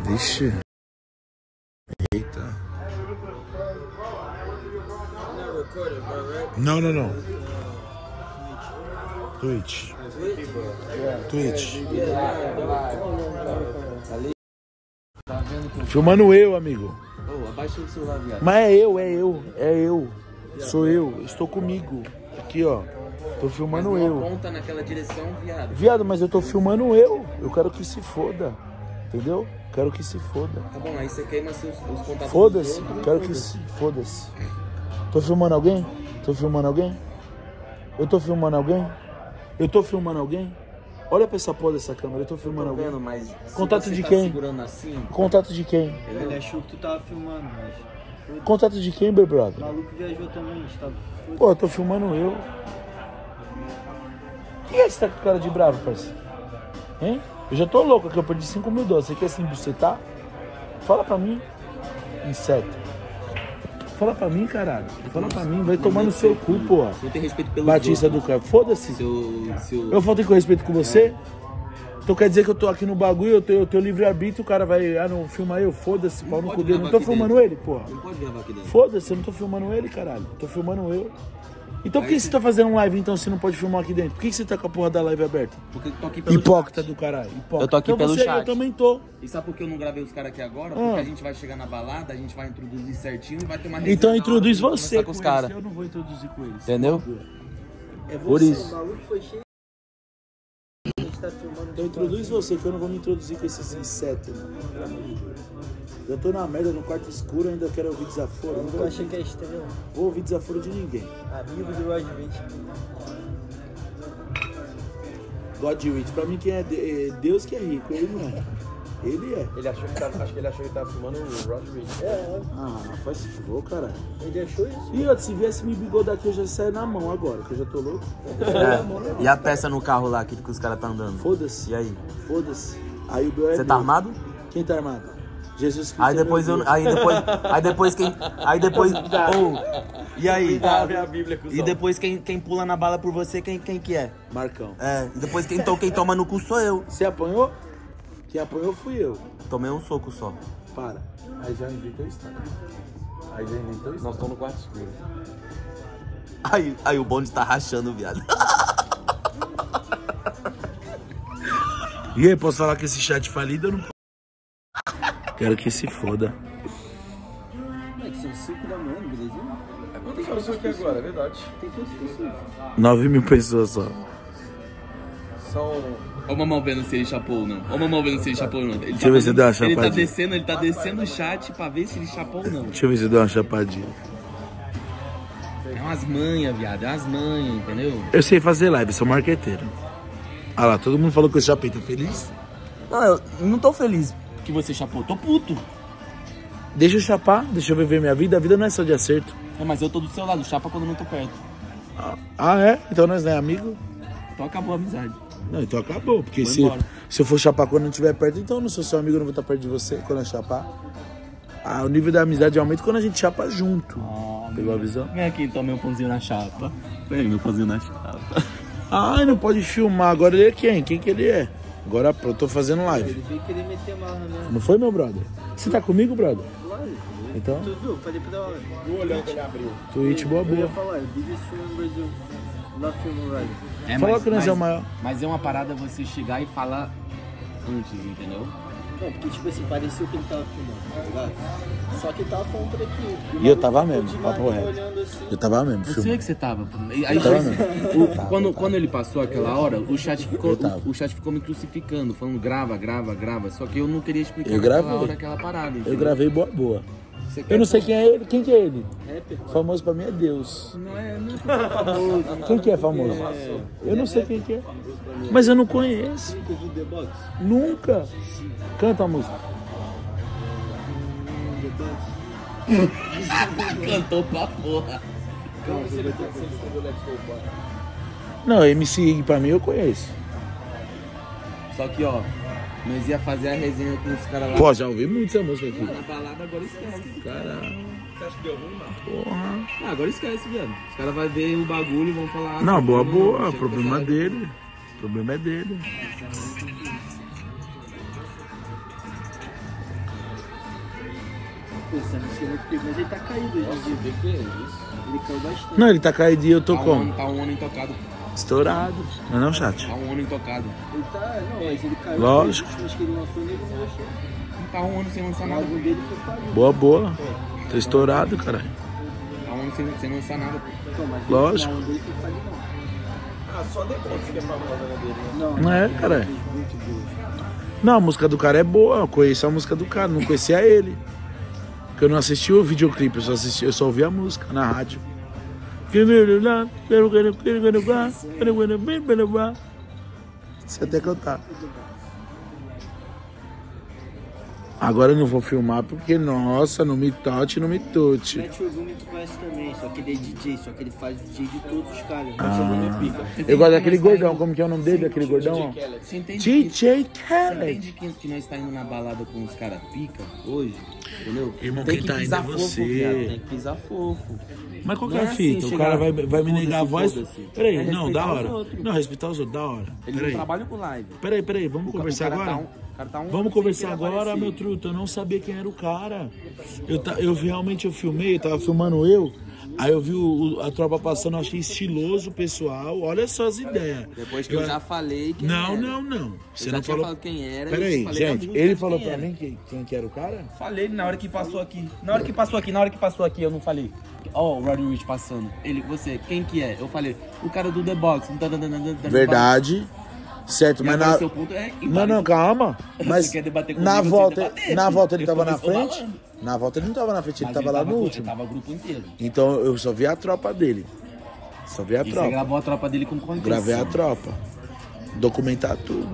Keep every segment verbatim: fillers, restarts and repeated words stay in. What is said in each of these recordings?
Vixe. Eita. Não, não, não. Twitch. Twitch. Filmando eu, amigo. Oh, abaixa o celular, viado. Mas é eu, é eu, é eu. Sou eu, estou comigo. Aqui, ó. Tô filmando mas não eu. aponta naquela direção, viado. Viado, mas eu tô filmando eu. Eu quero que se foda. Entendeu? Quero que se foda. Tá bom, aí você queima seus, os contatos. Foda-se. Quero que se... Foda-se. Tô filmando alguém? Tô filmando alguém? Eu tô filmando alguém? Eu tô filmando alguém? Olha pra essa porra dessa câmera, eu tô filmando alguém. Vendo, mas contato de tá quem? Segurando assim, contato de quem? Ele achou que tu tava filmando, mas... Contato de quem, meu brother? O maluco viajou também, tá... Pô, eu tô filmando eu. Quem é que você tá com cara de bravo, parceiro? Hein? Eu já tô louco aqui, eu perdi cinco mil dólares. Você quer se embucetar? Fala pra mim, inseto. Fala pra mim, caralho. Fala pra mim, vai tomar no seu cu, pô. Você tem respeito pelo Batista do cara. Foda-se. Seu, seu... Eu faltei com respeito com você? Então quer dizer que eu tô aqui no bagulho, eu tenho, eu tenho livre-arbítrio, o cara vai, ah, não, filma eu, foda-se, pau no cu dele. Não tô filmando dentro. ele, pô. Não pode gravar aqui dentro. Foda-se, eu não tô filmando ele, caralho. Tô filmando eu. Então por que você tá fazendo live então se não pode filmar aqui dentro? Por que você tá com a porra da live aberta? Porque eu tô aqui pelo Hipócrita chat. do caralho. Hipócrita. Eu tô aqui então pelo você, chat. Eu também tô. E sabe por que eu não gravei os caras aqui agora? Ah. Porque a gente vai chegar na balada, a gente vai introduzir certinho e vai ter uma resenha. Então introduz hora, você com os com caras. Eu não vou introduzir com eles. Entendeu? É você, Por isso. o maluco foi cheio... A gente tá filmando... Então introduz você, que eu não vou me introduzir com esses insetos. Eu tô na merda, no quarto escuro, ainda quero ouvir desaforo. Eu não Eu vou, achei que é estrela. vou ouvir desaforo de ninguém. Amigo do Rod vinte. Godwitch, pra mim quem é, de, é Deus que é rico, ele não é. Ele é. Ele achou que tava, acho que ele achou que tava filmando o Rod Reed. É, Ah, faz favor, caralho. ele achou isso. E outro, se viesse me bigodar aqui, eu já saio na mão agora, que eu já tô louco. É. E a peça no carro lá que, que os caras tá andando? Foda-se. E aí? Foda-se. Aí o meu é Você tá meu. armado? Quem tá armado? Jesus Cristo. Aí depois é meu eu. Deus. Aí depois. Aí depois quem. Aí depois. Oh, e aí? a Bíblia, E depois quem, quem pula na bala por você, quem, quem que é? Marcão. É, e depois quem, to, quem toma no cu sou eu. Você apanhou? Quem apanhou fui eu. Tomei um soco só. Para. Aí já inventou isso. Aí já inventou isso. Nós estamos no quarto escuro. Aí, aí o bonde tá rachando, viado. E aí, posso falar que esse chat falido eu não posso? Quero que se foda. É que são cinco da manhã, belezinha? Quantas horas são aqui agora? É verdade. Tem quantas pessoas? nove mil pessoas só. São... Ó o mamão vendo se ele chapou ou não. Ó o mamão vendo se ele chapou ou não. Ele Deixa eu ver se dá uma Ele tá chapadinha. descendo, ele tá descendo o chat pra ver se ele chapou ou não. Deixa eu ver se eu dou uma chapadinha. É umas manhas, viado. É umas manhas, entendeu? Eu sei fazer live, sou marqueteiro. Ah lá, todo mundo falou que eu chapei, tá feliz? Não, eu não tô feliz que você chapou. Tô puto. Deixa eu chapar, deixa eu viver minha vida. A vida não é só de acerto. É, mas eu tô do seu lado. Chapa quando eu não tô perto. Ah, ah, é? Então nós não é amigo? Então acabou a amizade. Não, então acabou. Porque Vou se, embora. se eu for chapar quando não estiver perto, então eu não sou seu amigo, eu não vou estar perto de você quando eu chapar. Ah, o nível da amizade aumenta quando a gente chapa junto. Oh, Pegou a visão? Vem aqui, então, meu pãozinho na chapa. Vem, meu pãozinho na chapa. Ai, não pode filmar. Agora ele é quem? Quem que ele é? Agora eu tô fazendo live. Ele veio querer meter marra mesmo. Não foi, meu brother? Você tá comigo, brother? Claro. Então, Tu viu? Falei pra ela. O olhão que ele abriu. Twitch boa Eu ia boa. falar, biggest film no Brasil. Lá filme Ride. É, Fala mas- que nós é o mas- maior. Mas é uma parada você chegar e falar antes, entendeu? Não, porque tipo assim, parecia que ele tava filmando, tá ligado? Só que ele tava falando por aqui. E eu tava mesmo, de papo marrinho reto. olhando assim. Eu tava mesmo, Eu filmando. sei que você tava. pô. E Aí, Eu tava foi- mesmo. o- quando, quando ele passou aquela hora, o chat ficou, Eu tava. o, o chat ficou me crucificando, falando grava, grava, grava. Só que eu não queria explicar Eu naquela gravei. hora aquela parada. Eu entendeu? gravei boa boa. Você quer- Eu não sei quem é ele. Quem que é ele? Rapper. Famoso pra mim é Deus. Não é, não é porque é famoso. Quem que é famoso? Eu não sei quem que é. Mas eu não conheço. Nunca ouviu The Box? Nunca. Canta a música. The Box? Cantou pra porra. Como você ele escreveu Let's Go Bar? Não, M C I pra mim eu conheço. Só que, ó, nós ia fazer a resenha com os caras lá. Pô, já ouvi muito essa música aqui. Na balada, agora esquece. Caralho. Você acha que deu ruim, mano? Porra. Ah, agora esquece, velho. Os caras vão ver o bagulho e vão falar... Não, boa, não, boa. chega O problema é com essa- dele. O problema é dele. Pô, essa música é muito pica, mas ele tá caído hoje em dia. O que é isso? Ele caiu bastante. Não, ele tá caído e eu tô Tá um, como? ano, tá um ano intocado. Estourado. Não é não, chat? Tá um ano intocado. Ele tá, não, mas ele caiu. Lógico. Os últimos que ele lançou, ele não lançou. Não tá um ano sem lançar O nada. álbum dele foi falido. Boa, boa. Tô estourado, caralho. Tá um ano sem, sem lançar nada. Então, mas Lógico. o álbum dele foi falido, não. Ah, só depois que é famosa na dele, né? Não, Não é, ele cara? fez muito boas. Não, a música do cara é boa. Eu conheço a música do cara, não conhecia ele. Porque eu não assisti o videoclipe, eu só assisti, eu só ouvi a música na rádio. Você até cantar. Agora eu não vou filmar porque, nossa, não me tote, não me tote. Matt Ogumi tu conhece também, só que ele é D J, só que ele faz D J de todos os caras. Ah, Pica. eu gosto daquele gordão, como que é o nome dele, aquele gordão? ó? Você entende D J que, você Khaled. entende que, que nós tá indo na balada com os caras pica hoje? Entendeu? Irmão, tem quem que tá indo pisar é fofo, você. viado. Tem que pisar fofo. Mas qual que Não é é a fita? assim, O cara vai, chegar, vai me negar a voz? foda-se, foda-se. Peraí, É não, da respeitar os hora. outros. Não, respeitar os outros, da hora. Ele não Peraí, trabalha com live. peraí, peraí, vamos O ca- conversar o cara agora? Tá um, o cara tá um Vamos ano conversar sem agora, aparecer. meu truto. Eu não sabia quem era o cara. Eu, ta- eu vi- realmente eu filmei, eu tava filmando eu. Aí eu vi o- o- a tropa passando, eu achei estiloso o pessoal. Olha só as ideias. Depois que eu, já falei quem Não, era. não, não. Você Eu não já tinha falou. falado quem era. Peraí, eu falei pra gente, música ele de falou quem pra era. mim quem, quem que era o cara? Falei na hora que passou aqui. Na hora que passou aqui, na hora que passou aqui, eu não falei. Ó, o Roddy Rich passando. Ele, você, quem que é? Eu falei, o cara do The Box. Verdade. Certo, E mas agora na. seu ponto é... Não, não, calma. Mas Você quer debater na comigo, volta, você debater, na filho. volta ele Eu tava na tô frente. falando. Na volta ele não tava na frente, ele Mas tava lá no com- último. Tava o grupo inteiro. Então eu só vi a tropa dele. Só vi a E você tropa. gravou a tropa dele com quanto? Gravei a tropa. Documentar tudo.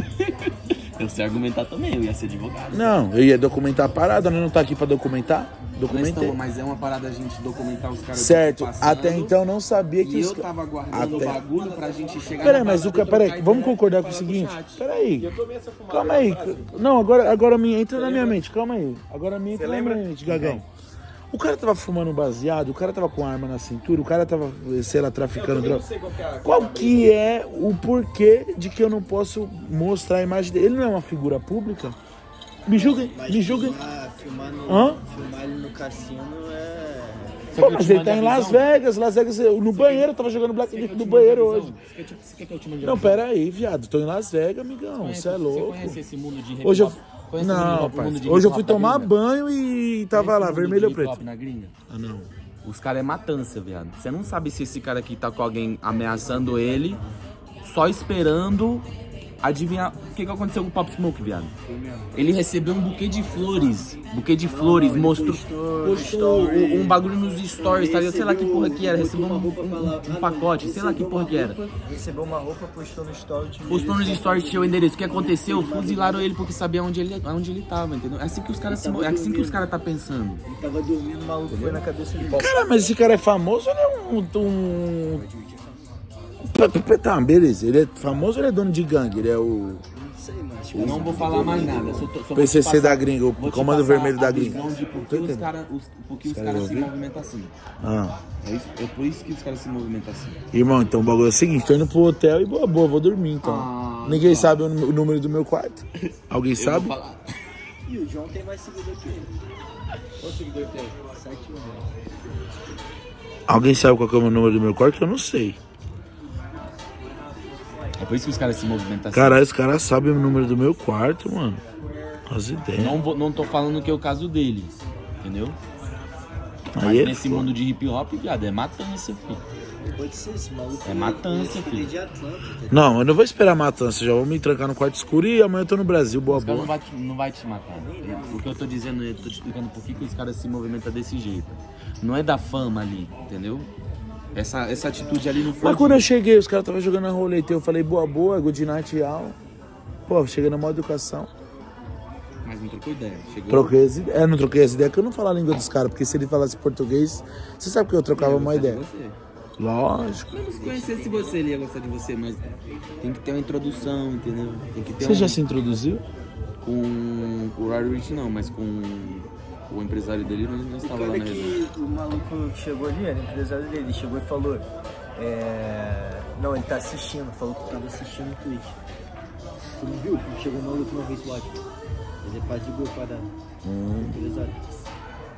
Eu sei argumentar também, eu ia ser advogado. Não, eu ia documentar a parada, né? Não tá aqui pra documentar? Mas, Documentei. então, mas é uma parada a gente documentar os caras. Certo, passando, até então não sabia que E os eu ca- tava guardando Até- o bagulho pra gente chegar Peraí, na mas o balada cara. e Peraí, trocar vamos ideia, concordar com o falar seguinte. chat. Peraí. Eu tomei essa fumada. Calma aí. no Brasil. Não, agora, agora me entra na minha mente, calma aí. Agora me entra Você na lembra? minha mente, Gagão. O cara tava fumando baseado, o cara tava com arma na cintura, o cara tava, sei lá, Eu traficando também não droga. sei qual que é a... Qual que é o porquê de que eu não posso mostrar a imagem dele? Ele não é uma figura pública? Me julguem, Mas me julguem. filmar, filmar, no, Hã? filmar ele no cassino é... Pô, mas ele tá em Las Vegas, Las Vegas, no banheiro, eu tava jogando Black no banheiro hoje. Você quer, você quer que eu te mande Não, uma visão? pera aí, viado, tô em Las Vegas, amigão, Conhece- você é louco. Você conhece esse mundo de hip Hoje eu... hop? Conhece esse Não, mundo- mundo parceiro, de hoje eu hip fui hop da tomar gringa? banho e tava Conhece lá, esse mundo vermelho ou de hip hop preto. na gringa? Ah, não. Os caras é matança, viado. Você não sabe se esse cara aqui tá com alguém ameaçando ele, só esperando adivinhar o que, que aconteceu com o Pop Smoke, viado. Ele recebeu um buquê de flores. Buquê de flores, ele mostrou. postou Postou no story. um bagulho nos stories, tá ligado? Sei lá que porra que era. Recebeu um, Botou uma roupa pra um, lá. um pacote, sei lá que Recebeu porra uma que era. roupa, Recebeu uma roupa, postou no story. tinha Postou nos endereço. stories, tinha o endereço. O que aconteceu? Fuzilaram ele porque sabia onde ele, onde ele tava, entendeu? É assim que os caras se mo- é assim que os caras tá pensando. Ele tava dormindo, o maluco foi na cabeça dele. Cara, mas esse cara é famoso ou ele é um... um... Tá, beleza, ele é famoso ou ele é dono de gangue? Ele é o Não sei, mano. acho que Eu não vou falar mais nada. Só, tô- só vou P C te C passar- da gringa, o vou te comando passar vermelho da a gringa. visão de por que Tô os entendendo. caras os, por que os caras caras se ouviram? movimentam assim. Ah. É, isso, é por isso que os caras se movimentam assim. Irmão, então o bagulho é o seguinte, tô indo pro hotel e boa, boa, vou dormir então. Ah, Ninguém tá. sabe o, nú- o número do meu quarto? Alguém Eu sabe? vou falar. E o João tem mais seguidor que ele. Quantos seguidores tem? sete milhões. Alguém sabe qual que é o meu número do meu quarto? Que eu não sei. É por isso que os caras se movimentam assim. Caralho, os caras sabem o número do meu quarto, mano. As ideias. Não, vou, não tô falando que é o caso deles, entendeu? Mas Aí é nesse foda. mundo de hip hop, viado, é matança, filho. Pode ser esse maluco. É matança, ele, filho. ele é de Atlanta, entendeu? Não, eu não vou esperar matança, já vou me trancar no quarto escuro e amanhã eu tô no Brasil, boa, Os caras boa. não vai, te, não vai te matar. Eu- O que eu tô dizendo, eu tô te explicando por que que os caras se movimentam desse jeito. Não é da fama ali, entendeu? Essa, essa atitude ali não foi. Mas quando eu cheguei, os caras estavam jogando a roleta, eu falei, boa, boa, good night, all. Pô, cheguei na maior educação. Mas não trocou ideia. Chegou. Troquei as ideias. É, não troquei as ideias, porque eu não falo a língua dos caras, porque se ele falasse português, você sabe que eu trocava uma Ele ia ideia. gostar de você. Lógico. Mesmo se conhecesse você, ele ia gostar de você, mas tem que ter uma introdução, entendeu? Tem que ter Você um... já se introduziu? Com o Roddy Rich não, mas com o empresário dele nós, nós O tava lá cara na resenha. que o maluco que chegou ali, era empresário dele, ele chegou e falou. É... Não, ele tá assistindo, falou que tava assistindo o Twitch. Tu não viu? Que chegou o maluco no Face Watch. Ele é paz de gol para Hum. empresário.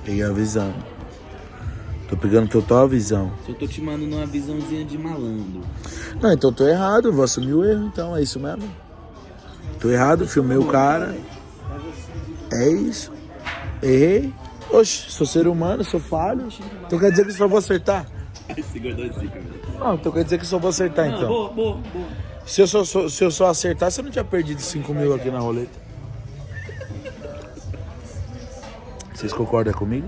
Peguei a visão. Tô pegando total a visão. Se eu tô te mandando uma visãozinha de malandro. Não, então tô errado, eu vou assumir o erro, então, é isso mesmo. Tô errado, filmei o cara. É isso. Errei. Oxe, sou ser humano, sou falho. Então quer dizer que só vou acertar? Esse gordão de zica, velho. Não, então quer dizer que só vou acertar, então. Boa, boa, boa. Se eu só, só- se eu só acertar, você não tinha perdido cinco mil aqui na roleta. Vocês concordam comigo?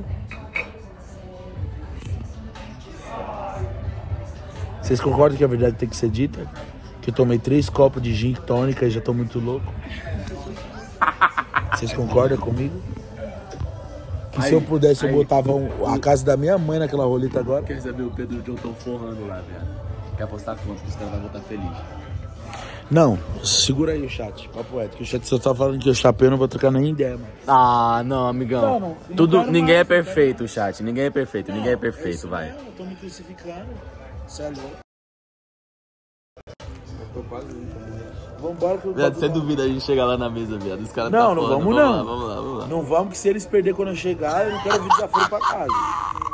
Vocês concordam que a verdade tem que ser dita? Que eu tomei três copos de gin tônica e já tô muito louco? Vocês concordam comigo? Que se eu pudesse, eu botava um- a casa da minha mãe naquela roleta agora. Quer saber o Pedro e o John tão forrando lá, velho? Quer apostar quanto? Que os caras vão voltar feliz. Não, segura aí o chat, papo reto. Que o chat só tá falando que eu chapei, eu não vou trocar nem ideia, mano. Ah, não, amigão. Não, não, não Tudo, quero ninguém mais, é perfeito, chat. Ninguém é perfeito, ninguém é perfeito, vai. Eu tô me crucificando. Você é louco. Eu tô quase indo. Vambora que o Viado, papo você tá- duvida a gente chegar lá na mesa, viado. Os caras Não, tá não foda. vamos Vamos não. lá, vamos lá, vamos lá. Não vamos, que se eles perderem quando eu chegar, eu não quero vir desaforo pra casa.